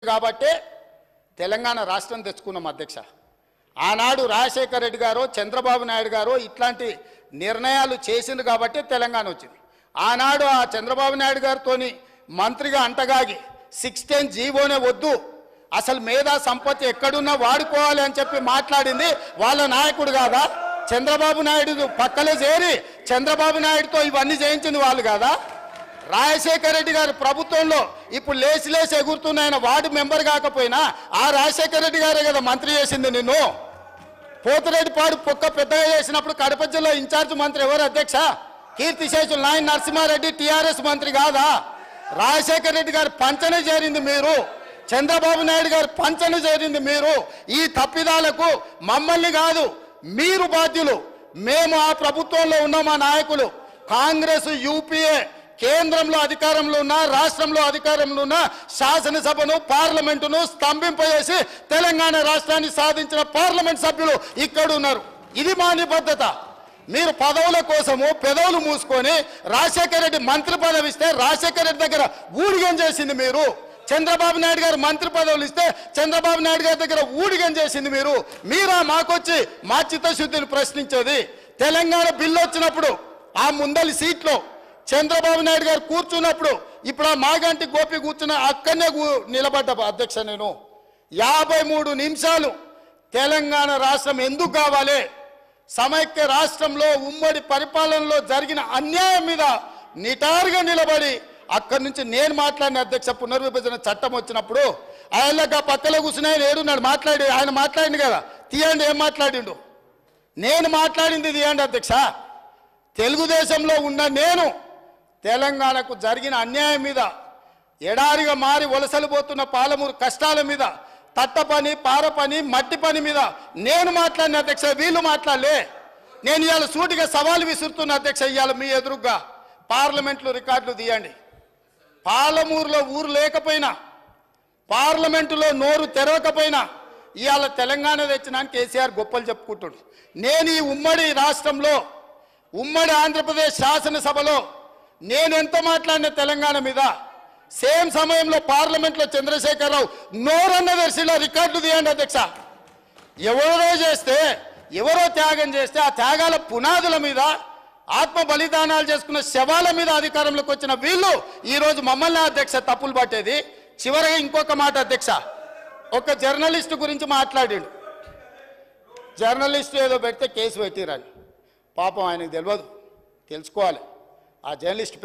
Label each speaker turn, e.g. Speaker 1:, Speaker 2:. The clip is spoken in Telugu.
Speaker 1: కాబట్టి తెలంగాణ రాష్ట్రం తెచ్చుకున్నాం అధ్యక్ష. ఆనాడు రాజశేఖర రెడ్డి గారు చంద్రబాబు నాయుడు గారు ఇట్లాంటి నిర్ణయాలు చేసింది కాబట్టి తెలంగాణ వచ్చింది. ఆనాడు ఆ చంద్రబాబు నాయుడు గారితోని మంత్రిగా అంటగాగి 610 జీవోనే వద్దు, అసలు మేధా సంపత్తి ఎక్కడున్నా వాడుకోవాలి అని చెప్పి మాట్లాడింది వాళ్ళ నాయకుడు కాదా? చంద్రబాబు నాయుడు పక్కలే చేరి చంద్రబాబు నాయుడుతో ఇవన్నీ చేయించింది వాళ్ళు కాదా? రాజశేఖర రెడ్డి గారి ప్రభుత్వంలో ఇప్పుడు లేచి ఎగురుతున్న ఆయన వార్డు మెంబర్ కాకపోయినా ఆ రాజశేఖర రెడ్డి గారే కదా మంత్రి చేసింది నిన్ను. పోతిరెడ్డిపాడు పొక్క పెద్దగా చేసినప్పుడు కడప జిల్లా ఇన్ఛార్జ్ మంత్రి ఎవరు అధ్యక్ష? కీర్తిశేషులు నాయన నరసింహారెడ్డి టీఆర్ఎస్ మంత్రి కాదా? రాజశేఖర రెడ్డి గారి పంచన చేరింది మీరు, చంద్రబాబు నాయుడు గారి పంచన చేరింది మీరు. ఈ తప్పిదాలకు మమ్మల్ని కాదు మీరు బాధ్యులు. మేము ఆ ప్రభుత్వంలో ఉన్న మా నాయకులు కాంగ్రెస్ యూపీఏ కేంద్రంలో అధికారంలో ఉన్న రాష్ట్రంలో అధికారంలో ఉన్న శాసనసభను పార్లమెంటును స్తంభింపజేసి తెలంగాణ రాష్ట్రాన్ని సాధించిన పార్లమెంట్ సభ్యులు ఇక్కడ ఉన్నారు. ఇది మా నిబద్ధత. మీరు పదవుల కోసము పెదవులు మూసుకొని రాజశేఖర రెడ్డి మంత్రి పదవి ఇస్తే రాజశేఖర రెడ్డి దగ్గర ఊడిగం చేసింది మీరు. చంద్రబాబు నాయుడు గారు మంత్రి పదవులు ఇస్తే చంద్రబాబు నాయుడు గారి దగ్గర ఊడిగం చేసింది మీరు. మీరా మాకొచ్చి మా చిత్తశుద్ధిని ప్రశ్నించేది? తెలంగాణ బిల్లు వచ్చినప్పుడు ఆ ముందలి సీట్లో చంద్రబాబు నాయుడు గారు కూర్చున్నప్పుడు ఇప్పుడు ఆ మాగంటి గోపి కూర్చున్న అక్కడనే నిలబడ్డ అధ్యక్ష. నేను 53 నిమిషాలు తెలంగాణ రాష్ట్రం ఎందుకు కావాలి, సమైక్య రాష్ట్రంలో ఉమ్మడి పరిపాలనలో జరిగిన అన్యాయం మీద నిటారుగా నిలబడి అక్కడి నుంచి నేను మాట్లాడిన అధ్యక్ష. పునర్విభజన చట్టం వచ్చినప్పుడు ఆయనగా పక్కలో కూర్చుని ఆయన ఏడున్నాడు మాట్లాడి, ఆయన మాట్లాడింది కదా, తీయండి ఏం మాట్లాడిండు. నేను మాట్లాడింది తీయండి అధ్యక్ష. తెలుగుదేశంలో ఉన్న నేను తెలంగాణకు జరిగిన అన్యాయం మీద, ఎడారిగా మారి వలసలు పోతున్న పాలమూరు కష్టాల మీద, తట్ట పని పార పని మట్టి పని మీద నేను మాట్లాడిన అధ్యక్ష. వీళ్ళు మాట్లాడలే. నేను ఇవాళ సూటిగా సవాలు విసురుతున్న అధ్యక్ష. ఇవాళ మీ ఎదురుగా పార్లమెంట్లో రికార్డులు తీయండి. పాలమూరులో ఊరు లేకపోయినా, పార్లమెంటులో నోరు తెరవకపోయినా ఇవాళ తెలంగాణ తెచ్చినాను కేసీఆర్ గొప్పలు చెప్పుకుంటాడు. నేను ఈ ఉమ్మడి రాష్ట్రంలో ఉమ్మడి ఆంధ్రప్రదేశ్ శాసనసభలో నేను ఎంత మాట్లాడిన తెలంగాణ మీద, సేమ్ సమయంలో పార్లమెంట్లో చంద్రశేఖరరావు నోరన్న దర్శిలో రికార్డులు తీయండి అధ్యక్ష. ఎవరో చేస్తే, ఎవరో త్యాగం చేస్తే ఆ త్యాగాల పునాదుల మీద, ఆత్మ బలిదానాలు చేసుకున్న శవాల మీద అధికారంలోకి వచ్చిన వీళ్ళు ఈరోజు మమ్మల్ని అధ్యక్ష తప్పులు పట్టేది. చివరిగా ఇంకొక మాట అధ్యక్ష, ఒక జర్నలిస్టు గురించి మాట్లాడాడు. జర్నలిస్టు ఏదో పెడితే కేసు పెట్టిరని. పాపం ఆయనకు తెలియదు, తెలుసుకోవాలి. ఆ జర్నలిస్ట్